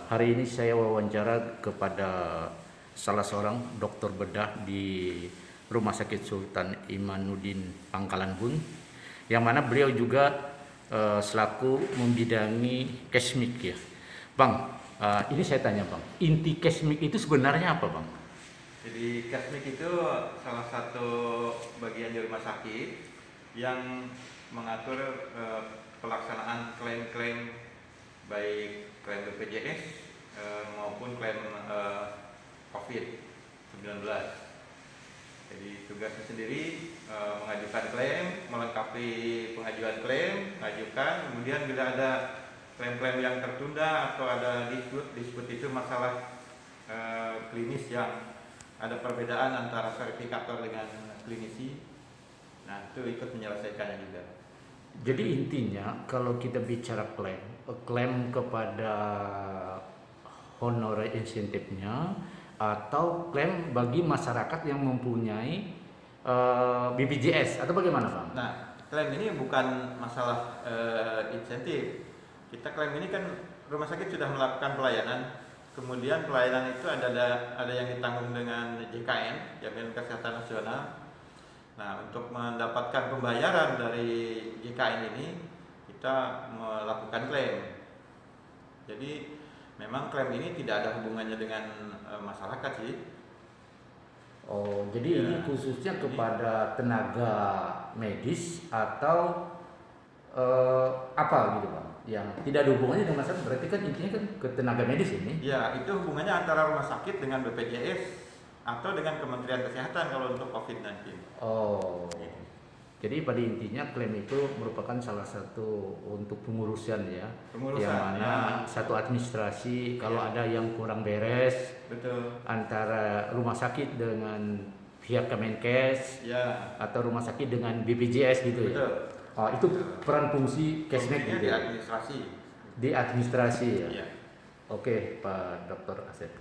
Hari ini saya wawancara kepada salah seorang dokter bedah di Rumah Sakit Sultan Imanuddin Pangkalan Bun, yang mana beliau juga selaku membidangi kesmik ya. Bang, ini saya tanya Bang, inti kesmik itu sebenarnya apa Bang? Jadi Kasmik itu salah satu bagian di rumah sakit yang mengatur pelaksanaan klaim-klaim, baik klaim BPJS maupun klaim COVID-19. Jadi tugasnya sendiri mengajukan klaim, melengkapi pengajuan klaim, mengajukan, kemudian bila ada klaim-klaim yang tertunda atau ada dispute itu masalah klinis yang ada perbedaan antara verifikator dengan klinisi, nah itu ikut menyelesaikannya juga. Jadi intinya kalau kita bicara klaim kepada honorer insentifnya atau klaim bagi masyarakat yang mempunyai BPJS atau bagaimana Bang? Nah, klaim ini bukan masalah insentif. Kita klaim ini kan rumah sakit sudah melakukan pelayanan, kemudian pelayanan itu ada yang ditanggung dengan JKN, Jaminan Kesehatan Nasional. Nah, untuk mendapatkan pembayaran dari JKN ini kita melakukan klaim. Jadi memang klaim ini tidak ada hubungannya dengan masyarakat sih. Oh, jadi ini khususnya kepada tenaga medis atau apa gitu Bang? Yang tidak ada hubungannya dengan masyarakat, berarti kan intinya kan ke tenaga medis ini. Ya, itu hubungannya antara rumah sakit dengan BPJS atau dengan Kementerian Kesehatan kalau untuk COVID-19. Oh, jadi pada intinya klaim itu merupakan salah satu untuk pengurusan ya, Pengurusan, yang mana ya. satu administrasi kalau ada yang kurang beres, Betul. antara rumah sakit dengan pihak Kemenkes Ya. atau rumah sakit dengan BPJS gitu ya. Betul. Oh, itu peran fungsi kesmek Fungsinya gitu di ya? administrasi. Di administrasi ya. Iya. Oke, Pak Dr. Asep.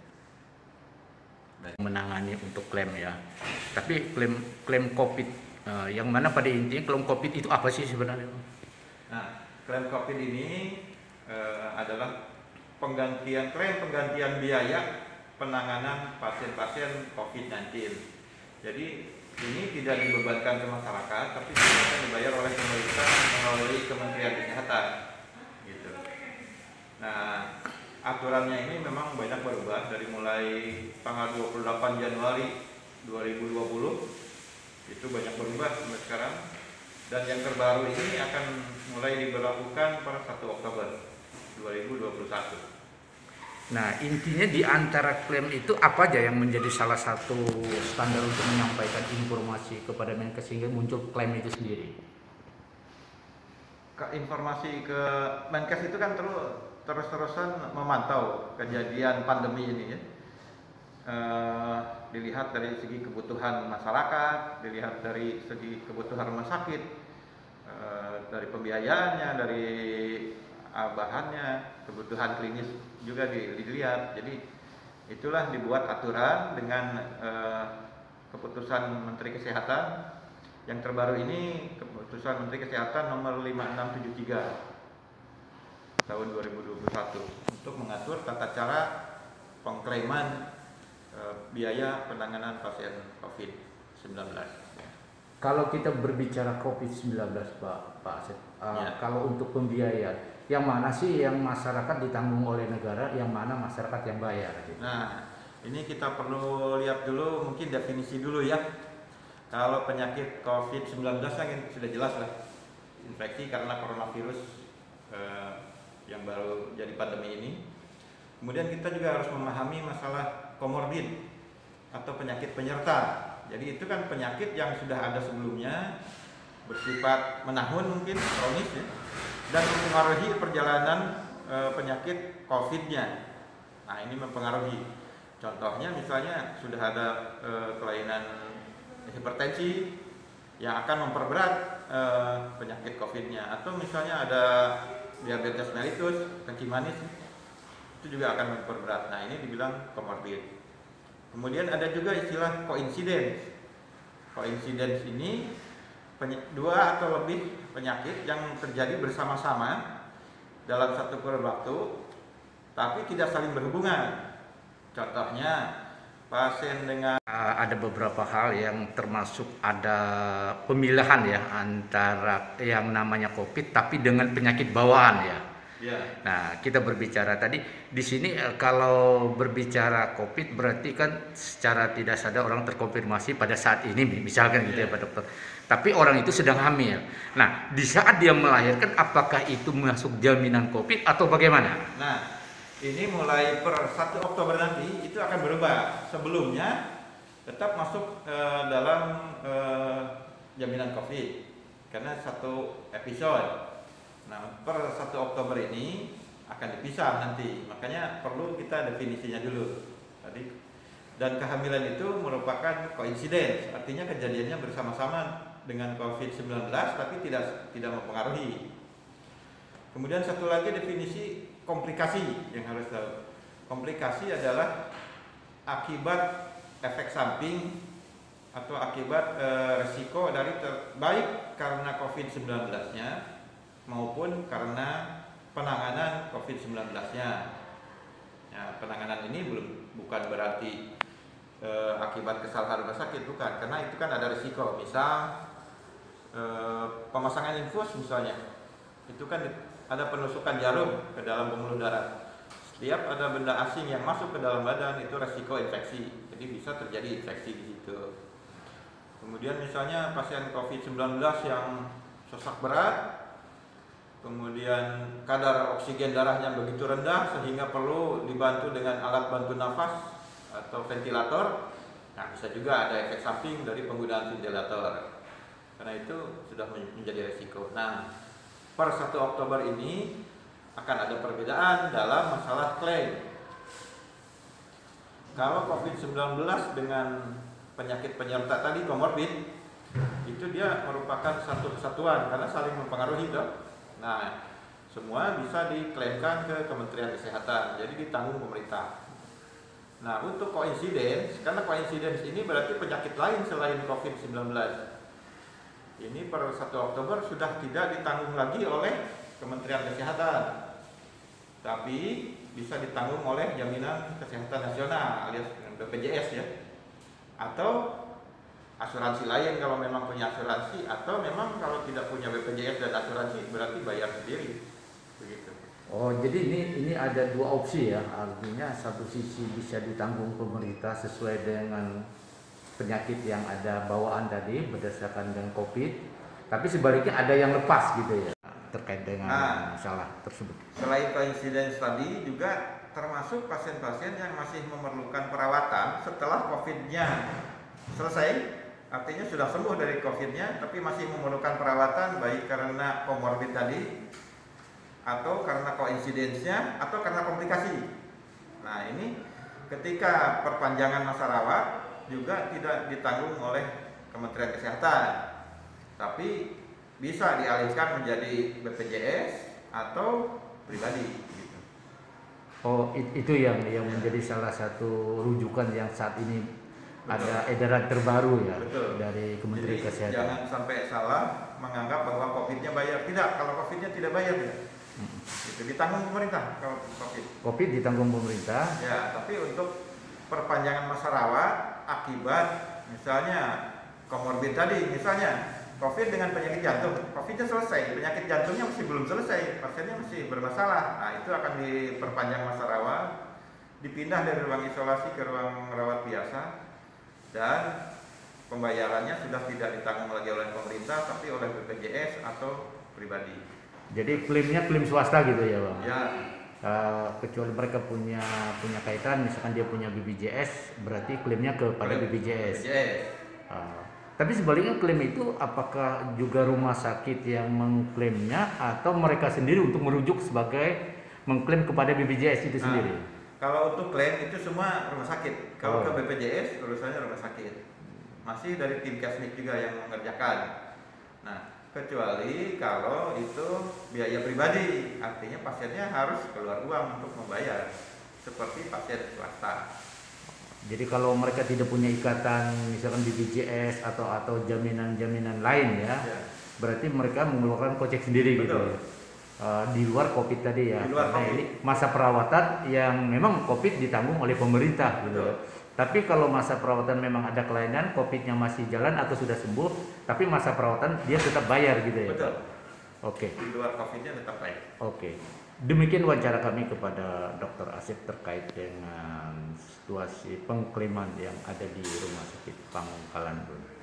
Menangani untuk klaim ya. Tapi klaim COVID yang mana pada intinya klaim COVID itu apa sih sebenarnya? Nah, klaim COVID ini adalah klaim penggantian biaya penanganan pasien-pasien COVID-19. Jadi ini tidak dibebankan ke masyarakat, tapi akan dibayar oleh pemerintah melalui Kementerian Kesehatan. Gitu. Nah, aturannya ini memang banyak berubah dari mulai tanggal 28 Januari 2020 itu banyak berubah sampai sekarang, dan yang terbaru ini akan mulai diberlakukan pada 1 Oktober 2021. Nah, intinya di antara klaim itu apa aja yang menjadi salah satu standar untuk menyampaikan informasi kepada Menkes sehingga muncul klaim itu sendiri? Informasi ke Menkes itu kan terus-terusan memantau kejadian pandemi ini ya. Dilihat dari segi kebutuhan masyarakat, dilihat dari segi kebutuhan rumah sakit, dari pembiayaannya, dari bahannya, kebutuhan klinis juga dilihat. Jadi itulah dibuat aturan dengan keputusan Menteri Kesehatan yang terbaru ini, keputusan Menteri Kesehatan nomor 5673 tahun 2021 untuk mengatur tata cara pengklaiman biaya penanganan pasien COVID-19. Kalau kita berbicara COVID-19 Pak Asep, Ya. kalau untuk pembiayaan, yang mana sih yang masyarakat ditanggung oleh negara, yang mana masyarakat yang bayar? Gitu? Nah, ini kita perlu lihat dulu, mungkin definisi dulu ya. Kalau penyakit COVID-19 kan sudah jelas lah, infeksi karena coronavirus yang baru jadi pandemi ini. Kemudian kita juga harus memahami masalah komorbid atau penyakit penyerta. Jadi itu kan penyakit yang sudah ada sebelumnya, bersifat menahun mungkin, kronis ya, dan mempengaruhi perjalanan penyakit COVID-nya. Nah, ini mempengaruhi. Contohnya misalnya sudah ada kelainan hipertensi yang akan memperberat penyakit COVID-nya, atau misalnya ada diabetes mellitus, kencing manis, itu juga akan memperberat. Nah, ini dibilang komorbid. Kemudian ada juga istilah koinsiden. Koinsiden ini dua atau lebih penyakit yang terjadi bersama-sama dalam satu kurun waktu, tapi tidak saling berhubungan. Contohnya pasien dengan Ada beberapa hal yang termasuk ada pemilahan ya antara yang namanya COVID tapi dengan penyakit bawaan ya. ya, Nah, kita berbicara tadi di sini kalau berbicara COVID berarti kan secara tidak sadar orang terkonfirmasi pada saat ini misalkan gitu ya Iya. Pak Dokter. Tapi orang itu sedang hamil. Nah, di saat dia melahirkan apakah itu masuk jaminan COVID atau bagaimana? Nah, ini mulai per 1 Oktober nanti itu akan berubah. Sebelumnya tetap masuk dalam jaminan COVID karena satu episode. Nah, per 1 Oktober ini akan dipisah nanti. Makanya perlu kita definisinya dulu. Tadi dan kehamilan itu merupakan koinsiden, artinya kejadiannya bersama-sama dengan COVID-19 tapi tidak mempengaruhi. Kemudian satu lagi definisi komplikasi yang harus tahu. Komplikasi adalah akibat efek samping atau akibat resiko dari baik karena COVID-19-nya maupun karena penanganan COVID-19-nya. Ya, penanganan ini bukan berarti akibat kesalahan rumah sakit, bukan, karena itu kan ada risiko. Misal pemasangan infus misalnya, itu kan ada penusukan jarum ke dalam pembuluh darah. Setiap ada benda asing yang masuk ke dalam badan itu resiko infeksi, jadi bisa terjadi infeksi di situ. Kemudian misalnya pasien COVID-19 yang sesak berat, kemudian kadar oksigen darahnya begitu rendah sehingga perlu dibantu dengan alat bantu nafas atau ventilator. Nah, bisa juga ada efek samping dari penggunaan ventilator. Karena itu sudah menjadi resiko. Nah, per 1 Oktober ini akan ada perbedaan dalam masalah klaim. Kalau COVID-19 dengan penyakit penyerta tadi komorbid, itu dia merupakan satu kesatuan karena saling mempengaruhi toh. Nah, semua bisa diklaimkan ke Kementerian Kesehatan, jadi ditanggung pemerintah. Nah, untuk koinsidens, karena koinsidens ini berarti penyakit lain selain COVID-19. Ini per 1 Oktober sudah tidak ditanggung lagi oleh Kementerian Kesehatan, tapi bisa ditanggung oleh Jaminan Kesehatan Nasional alias BPJS ya, atau asuransi lain kalau memang punya asuransi, atau memang kalau tidak punya BPJS dan asuransi berarti bayar sendiri begitu. Oh, jadi ini ada dua opsi ya, artinya satu sisi bisa ditanggung pemerintah sesuai dengan penyakit yang ada bawaan tadi berdasarkan dengan COVID, tapi sebaliknya ada yang lepas gitu ya terkait dengan masalah tersebut. Selain koinsiden tadi juga termasuk pasien-pasien yang masih memerlukan perawatan setelah COVID-nya selesai. Artinya sudah sembuh dari COVID-nya, tapi masih memerlukan perawatan baik karena komorbid tadi, atau karena koinsidensnya, atau karena komplikasi. Nah, ini ketika perpanjangan masa rawat juga tidak ditanggung oleh Kementerian Kesehatan, tapi bisa dialihkan menjadi BPJS atau pribadi. Oh, itu yang menjadi salah satu rujukan yang saat ini ada edaran terbaru ya. Betul. Dari Kementerian Kesehatan. Jangan sampai salah menganggap bahwa COVID-nya bayar. Tidak, kalau COVID-nya tidak bayar ya. Itu ditanggung pemerintah kalau COVID. COVID ditanggung pemerintah. Ya, tapi untuk perpanjangan masa rawat akibat misalnya komorbid tadi, misalnya COVID dengan penyakit jantung, COVID-nya selesai, penyakit jantungnya masih belum selesai, pasiennya masih bermasalah. Nah, itu akan diperpanjang masa rawat, dipindah dari ruang isolasi ke ruang rawat biasa. Dan pembayarannya sudah tidak ditanggung lagi oleh pemerintah tapi oleh BPJS atau pribadi. Jadi klaimnya klaim swasta gitu ya Bang? Ya. Kecuali mereka punya kaitan, misalkan dia punya BPJS, berarti klaimnya kepada BPJS. Tapi sebaliknya klaim itu apakah juga rumah sakit yang mengklaimnya atau mereka sendiri untuk merujuk sebagai mengklaim kepada BPJS itu sendiri? Kalau untuk klaim itu semua rumah sakit. Kalau ke BPJS urusannya rumah sakit. Masih dari tim Kesnik juga yang mengerjakan. Nah, kecuali kalau itu biaya pribadi, artinya pasiennya harus keluar uang untuk membayar, seperti pasien swasta. Jadi kalau mereka tidak punya ikatan misalkan BPJS atau jaminan lain ya, berarti mereka mengeluarkan kocek sendiri. Betul. Gitu ya. Di luar COVID tadi ya, Di luar karena COVID. ini masa perawatan yang memang COVID ditanggung oleh pemerintah gitu. Betul. Tapi kalau masa perawatan memang ada kelainan, COVID-nya masih jalan atau sudah sembuh, tapi masa perawatan dia tetap bayar gitu ya. Betul. Pak? Oke. Di luar COVID-nya tetap baik. Oke. Demikian wawancara kami kepada Dr. Asep terkait dengan situasi pengklaman yang ada di Rumah Sakit Pangkalan Bun.